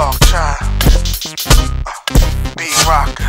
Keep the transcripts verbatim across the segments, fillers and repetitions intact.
dog child, uh, be rocker.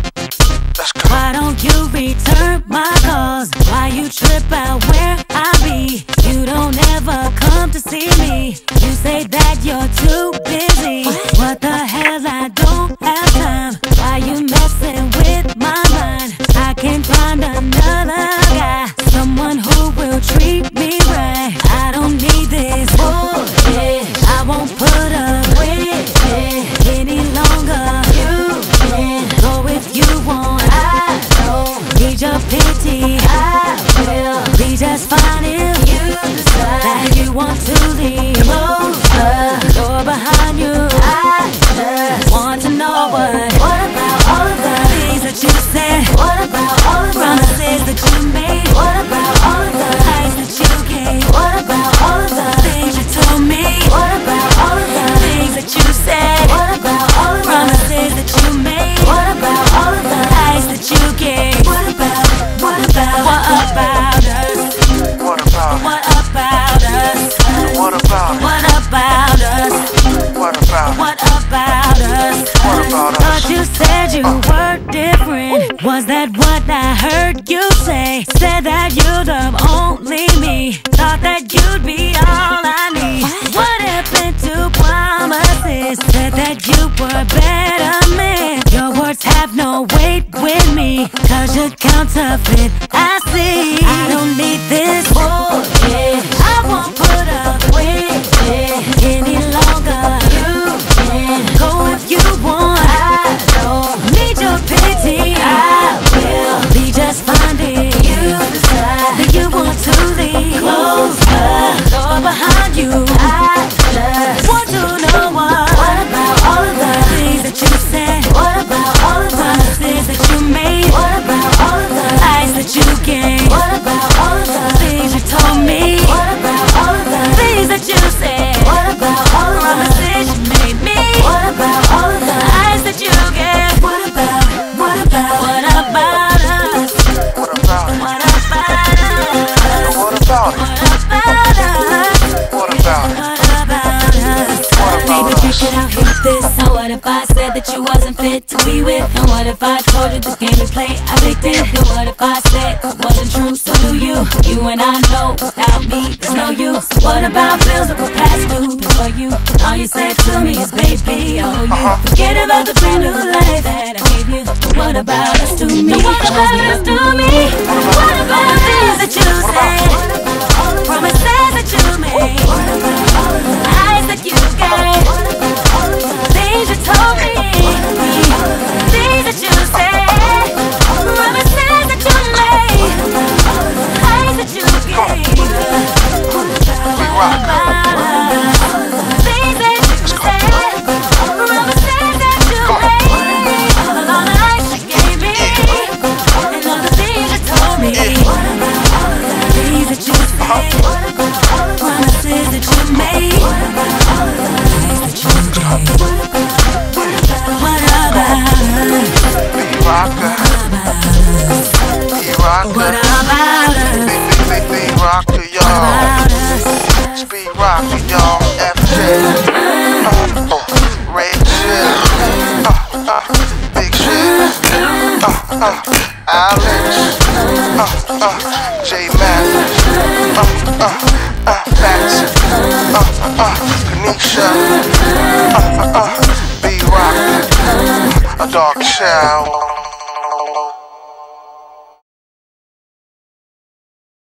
Let's go. Why don't you return my calls? Why you trip out where I be? You don't ever come to see me. You say that you're too busy. What the hell, I don't have time. Why you messing with my mind? I can find another guy, someone who will treat me right. I don't need this bullshit. I won't put up with it any longer. You can go if you want. I don't need your pity. I will be just fine if you decide that you want to leave. Close the door behind you. I just want to know what What about all of the things that you said? What about all of the promises that you made? What about all of the lies that you gave? What about all of the things you told me? What about all of the things that you said? What about all of the promises that you made? What about all of the lies that you gave? What about, what about, what about us? What about, What about us? what about, What about us? what about, What about us? What about us? Thought you said you were different. Was that what I heard you say? Said that you'd love only me. Thought that you'd be all I need. What happened to promises? Said that you were a better man. Your words have no weight with me, cause you're counterfeit, I see. I don't need this bullshit. I won't put up with it any longer. You can go if you want. I don't need your pity. I will be just fine if you decide that you want to leave. Close the door behind you. I just want to know what What about all of the things that you said? What about all of the promises that you made? What about all of the lies that you gave? What about all of the things you told me? What about all of the things that you said? What about all of the promises you made me? What about all of the lies that you gave? What about, what about, what about us? what about, What about us? what about, What about us? what about, What about us? What about Maybe us? you should have hit this. And what if I said that you wasn't fit to be with? And what if I told you this game we play addicted? And what if I said it wasn't true? So do you? You and I know without me there's no you. So what about bills that were past due before you? All you said to me is baby, oh you forget about the brand new life that I gave you. What about us to me? What about us to me? What about the things that you said? Promises that you made? Lies that you gave? Things you told me? Things that you said? Promises that you made? Lies that you gave? What about us? Things that you said? Promises that you made? All the lies you gave me? And all the things you told me? Things that you said? Promises that you made? Lies that you gave? What about us? be rocker, be rocker, What about us? be, be, be, be rocker, What y'all. about us? Speed rocker, y'all. F J, uh, oh, red shit, uh, uh, big shit, uh, uh, Alex, uh, uh, J Mathis, uh, uh, uh, Patsy, uh, uh, Kanisha, uh, uh, uh, B Rock, a dog child.